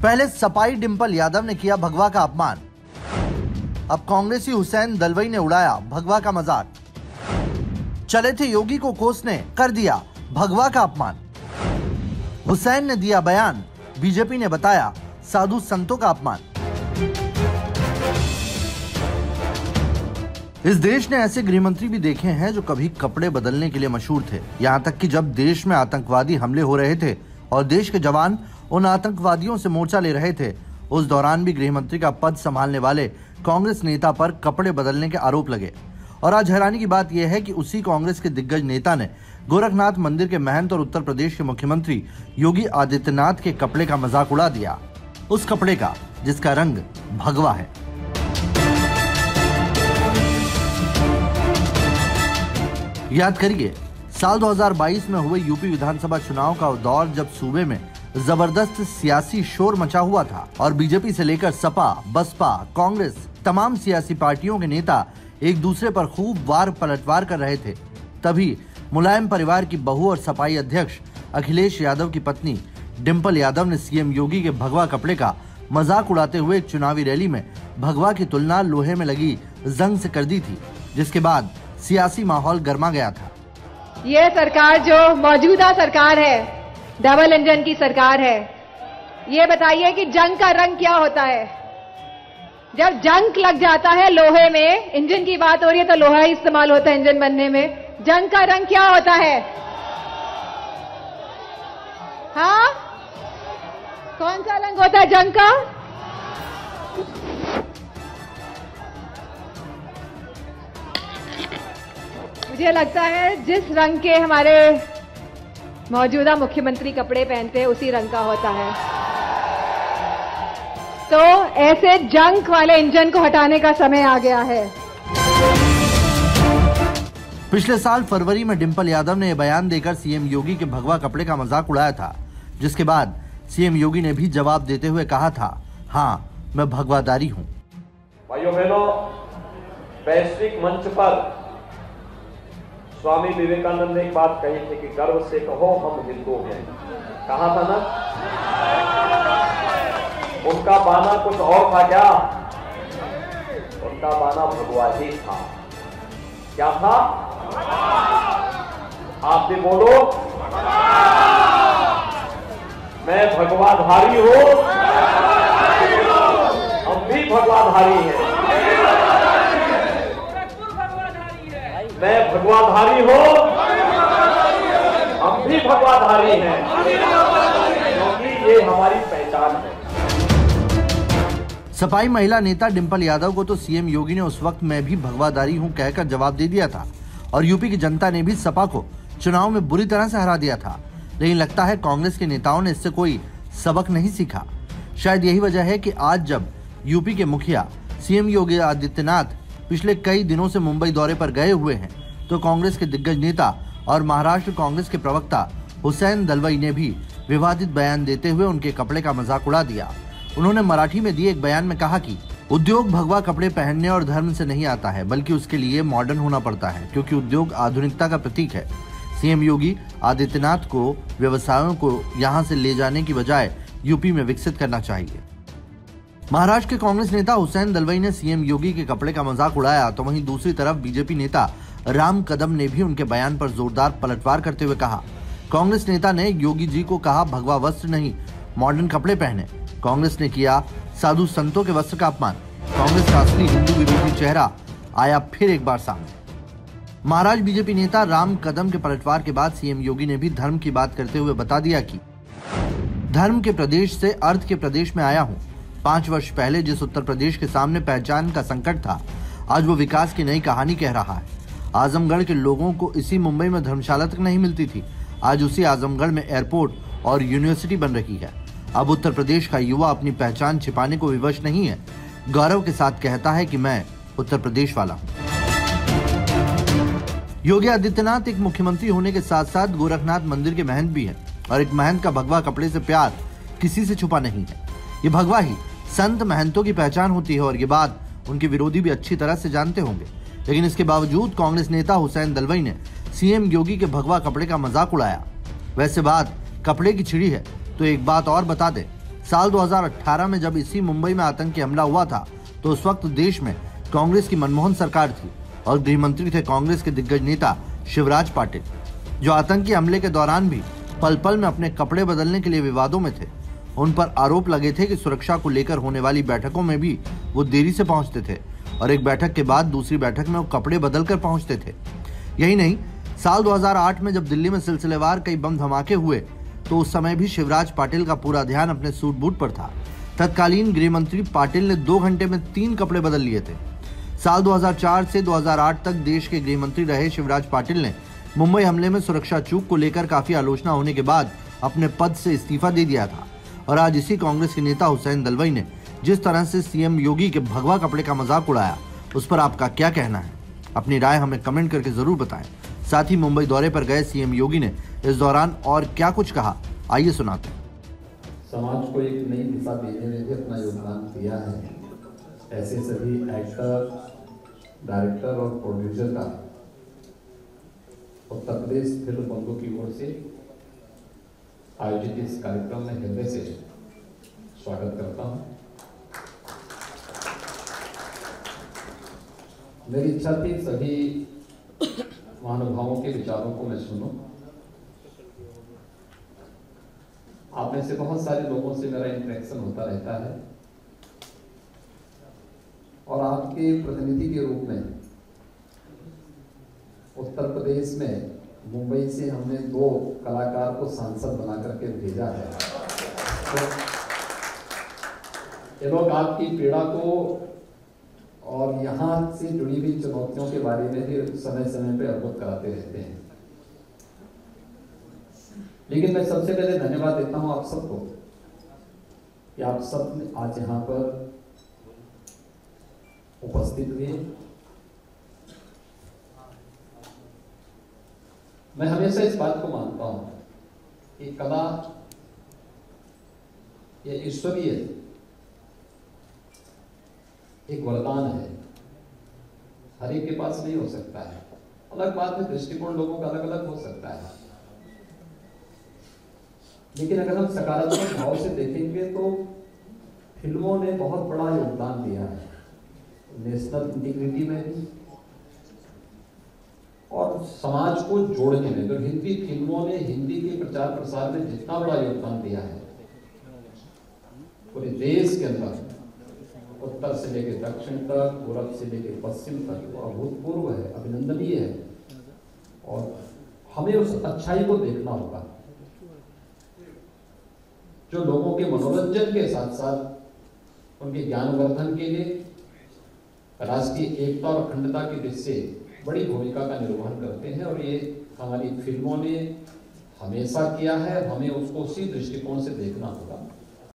पहले सपाई डिंपल यादव ने किया भगवा का अपमान, अब कांग्रेसी हुसैन दलवाई ने उड़ाया भगवा का मजाक। चले थे योगी को कोसने, कर दिया भगवा का अपमान। हुसैन ने दिया बयान, बीजेपी ने बताया साधु संतों का अपमान। इस देश ने ऐसे गृहमंत्री भी देखे हैं जो कभी कपड़े बदलने के लिए मशहूर थे। यहां तक कि जब देश में आतंकवादी हमले हो रहे थे और देश के जवान उन आतंकवादियों से मोर्चा ले रहे थे, उस दौरान भी गृहमंत्री का पद संभालने वाले कांग्रेस नेता पर कपड़े बदलने के आरोप लगे। और आज हैरानी की बात यह है कि उसी कांग्रेस के दिग्गज नेता ने गोरखनाथ मंदिर के महंत और उत्तर प्रदेश के मुख्यमंत्री योगी आदित्यनाथ के कपड़े का मजाक उड़ा दिया, उस कपड़े का जिसका रंग भगवा है। याद करिए, साल 2022 में हुए यूपी विधानसभा चुनाव का दौर जब सूबे में जबरदस्त सियासी शोर मचा हुआ था और बीजेपी से लेकर सपा, बसपा, कांग्रेस, तमाम सियासी पार्टियों के नेता एक दूसरे पर खूब वार पलटवार कर रहे थे। तभी मुलायम परिवार की बहू और सपाई अध्यक्ष अखिलेश यादव की पत्नी डिंपल यादव ने सीएम योगी के भगवा कपड़े का मजाक उड़ाते हुए एक चुनावी रैली में भगवा की तुलना लोहे में लगी जंग से कर दी थी, जिसके बाद सियासी माहौल गर्मा गया था। ये सरकार जो मौजूदा सरकार है, डबल इंजन की सरकार है, ये बताइए कि जंग का रंग क्या होता है। जब जंग लग जाता है लोहे में, इंजन की बात हो रही है तो लोहा ही इस्तेमाल होता है इंजन बनने में, जंग का रंग क्या होता है? हाँ, कौन सा रंग होता है जंग का? मुझे लगता है जिस रंग के हमारे मौजूदा मुख्यमंत्री कपड़े पहनते हैं उसी रंग का होता है। तो ऐसे जंग वाले इंजन को हटाने का समय आ गया है। पिछले साल फरवरी में डिंपल यादव ने यह बयान देकर सीएम योगी के भगवा कपड़े का मजाक उड़ाया था, जिसके बाद सीएम योगी ने भी जवाब देते हुए कहा था, हाँ मैं भगवादारी हूँ। भाइयों बहनों, वैश्विक मंच पर स्वामी विवेकानंद ने एक बात कही थी कि गर्व से कहो हम हिंदू हैं। कहा था ना? उनका बाना कुछ और था क्या? उनका बाना भगवा ही था। क्या था? आप भी बोलो, मैं भगवाधारी हूं, हम भी भगवाधारी हैं। मैं भगवाधारी हूं, हम भी भगवाधारी हैं, क्योंकि ये हमारी पहचान है। सपाई महिला नेता डिंपल यादव को तो सीएम योगी ने उस वक्त मैं भी भगवाधारी हूं कहकर जवाब दे दिया था और यूपी की जनता ने भी सपा को चुनाव में बुरी तरह से हरा दिया था। लेकिन लगता है कांग्रेस के नेताओं ने इससे कोई सबक नहीं सीखा। शायद यही वजह है कि आज जब यूपी के मुखिया सीएम योगी आदित्यनाथ पिछले कई दिनों से मुंबई दौरे पर गए हुए हैं, तो कांग्रेस के दिग्गज नेता और महाराष्ट्र कांग्रेस के प्रवक्ता हुसैन दलवाई ने भी विवादित बयान देते हुए उनके कपड़े का मजाक उड़ा दिया। उन्होंने मराठी में दिए एक बयान में कहा कि उद्योग भगवा कपड़े पहनने और धर्म से नहीं आता है, बल्कि उसके लिए मॉडर्न होना पड़ता है, क्योंकि उद्योग आधुनिकता का प्रतीक है। सीएम योगी आदित्यनाथ को व्यवसायों को यहां से ले जाने की बजाय यूपी में विकसित करना चाहिए। महाराष्ट्र के कांग्रेस नेता हुसैन दलवाई ने सीएम योगी के कपड़े का मजाक उड़ाया, तो वहीं दूसरी तरफ बीजेपी नेता राम कदम ने भी उनके बयान पर जोरदार पलटवार करते हुए कहा। कांग्रेस नेता ने योगी जी को कहा भगवा वस्त्र नहीं, मॉडर्न कपड़े पहने। कांग्रेस ने किया साधु संतों के वस्त्र का अपमान। कांग्रेस का असली हिंदू विरोधी चेहरा आया फिर एक बार सामने। महाराष्ट्र बीजेपी नेता राम कदम के पलटवार के बाद सीएम योगी ने भी धर्म की बात करते हुए बता दिया कि धर्म के प्रदेश से अर्थ के प्रदेश में आया हूँ। 5 वर्ष पहले जिस उत्तर प्रदेश के सामने पहचान का संकट था, आज वो विकास की नई कहानी कह रहा है। आजमगढ़ के लोगों को इसी मुंबई में धर्मशाला तक नहीं मिलती थी, आज उसी आजमगढ़ में एयरपोर्ट और यूनिवर्सिटी बन रही है। अब उत्तर प्रदेश का युवा अपनी पहचान छिपाने को विवश नहीं है, गौरव के साथ कहता है कि मैं उत्तर प्रदेश वाला हूँ। योगी आदित्यनाथ एक मुख्यमंत्री होने के साथ साथ गोरखनाथ मंदिर के महंत भी हैं और एक महंत का भगवा कपड़े से प्यार किसी से छुपा नहीं है। ये भगवा ही संत महंतों की पहचान होती है और ये बात उनके विरोधी भी अच्छी तरह से जानते होंगे। लेकिन इसके बावजूद कांग्रेस नेता हुसैन दलवाई ने सीएम योगी के भगवा कपड़े का मजाक उड़ाया। वैसे बात कपड़े की छिड़ी है तो एक बात और बता दें, साल 2018 में जब इसी मुंबई में आतंकी हमला हुआ था तो उस वक्त देश में कांग्रेस की मनमोहन सरकार थी और गृह मंत्री थे कांग्रेस के दिग्गज नेता शिवराज पाटिल, जो आतंकी हमले के दौरान भी पल पल में अपने कपड़े बदलने के लिए विवादों में थे। उन पर आरोप लगे थे कि सुरक्षा को लेकर होने वाली बैठकों में भी वो देरी से पहुंचते थे और एक बैठक के बाद दूसरी बैठक में वो कपड़े बदल कर पहुंचते थे। यही नहीं, साल 2008 में जब दिल्ली में सिलसिलेवार कई बम धमाके हुए तो उस समय भी शिवराज पाटिल का पूरा ध्यान अपने सूट बूट पर था। तत्कालीन गृह मंत्री पाटिल ने 2 घंटे में 3 कपड़े बदल लिए थे। साल 2004 से 2008 तक देश के गृह मंत्री रहे शिवराज पाटिल ने मुंबई हमले में सुरक्षा चूक को लेकर काफी आलोचना होने के बाद अपने पद से इस्तीफा दे दिया था और आज इसी कांग्रेस के नेता हुसैन दलवाई ने जिस तरह से सीएम योगी के भगवा कपड़े का मजाक उड़ाया, उस पर आपका क्या कहना है? अपनी राय हमें कमेंट करके जरूर बताएं। साथ ही मुंबई दौरे पर गए सीएम योगी ने इस दौरान और क्या कुछ कहा, आइए सुनाते हैं। समाज को एक नई दिशा देने में भी अपना योगदान दिया है। ऐसे सभी एक्टर, डायरेक्टर और प्रोड्यूसर का उत्तर प्रदेश फिल्म बंधु की ओर से आयोजित इस कार्यक्रम में हृदय से स्वागत करता हूं। मेरी इच्छा थी सभी महानुभावों के विचारों को मैं सुनूं। आप में से बहुत सारे लोगों से मेरा इंटरेक्शन होता रहता है और आपके प्रतिनिधि के रूप में उत्तर प्रदेश में मुंबई से हमने 2 कलाकार को सांसद बना करके भेजा है। तो ये लोग आपकी पीड़ा को और यहाँ से जुड़ी हुई चुनौतियों के बारे में भी समय समय पर अवगत कराते रहते हैं। लेकिन मैं सबसे पहले धन्यवाद देता हूं आप सबको कि आप सब आज यहाँ पर उपस्थित हुए। मैं हमेशा इस बात को मानता हूं कि कला ये ईश्वरीय एक वरदान है, हर एक के पास नहीं हो सकता है। अलग बात है, दृष्टिकोण लोगों का अलग अलग हो सकता है, लेकिन अगर हम सकारात्मक भाव से देखेंगे तो फिल्मों ने बहुत बड़ा योगदान दिया है नेशनल इंटीग्रिटी में भी और समाज को जोड़ने में। तो हिंदी फिल्मों ने हिंदी के प्रचार प्रसार में जितना बड़ा योगदान दिया है पूरे देश के अंदर, उत्तर से लेकर दक्षिण तक, पूरब से लेकर पश्चिम तक, वो अभूतपूर्व है, अभिनंदनीय है और हमें उस अच्छाई को देखना होगा जो लोगों के मनोरंजन के साथ साथ उनके ज्ञानवर्धन के लिए राष्ट्रीय एकता और अखंडता की दिशा से बड़ी भूमिका का निर्वहन करते हैं। और ये हमारी फिल्मों ने हमेशा किया है, हमें उसको उसी दृष्टिकोण से देखना होगा।